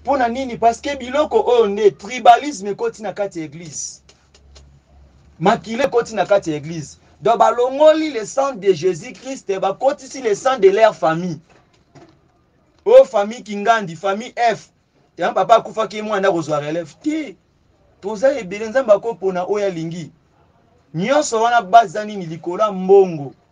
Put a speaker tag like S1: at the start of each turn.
S1: Pona nini? Parce que biloko oyo tribalisme koti na kati église. Makile koti na kati église. Donc balongoli le sang de Jésus-Christ ba koti si le sang de leur famille. Oh famille Kingandi, famille F. Tiens papa kufa ki mwana kozwa relève. Ti. Toza ebele nzamba ko pona oya lingi. Nyonso wana bazani ni likola mbongo.